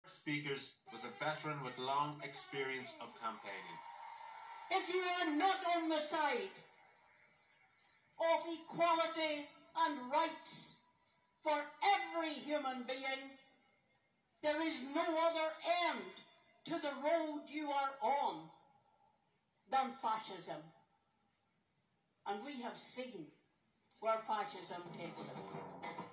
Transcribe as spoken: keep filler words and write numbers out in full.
Speakers was a veteran with long experience of campaigning. If you are not on the side of equality and rights for every human being, there is no other end to the road you are on than fascism. And we have seen where fascism takes us.